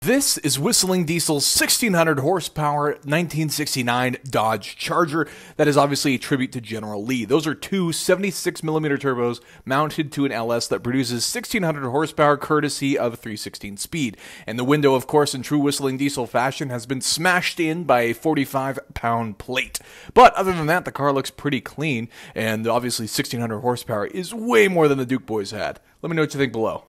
This is Whistling Diesel's 1600 horsepower 1969 Dodge Charger. That is obviously a tribute to General Lee. Those are two 76mm turbos mounted to an LS that produces 1600 horsepower courtesy of 316 speed. And the window, of course, in true Whistling Diesel fashion, has been smashed in by a 45-pound plate. But other than that, the car looks pretty clean, and obviously 1600 horsepower is way more than the Duke boys had. Let me know what you think below.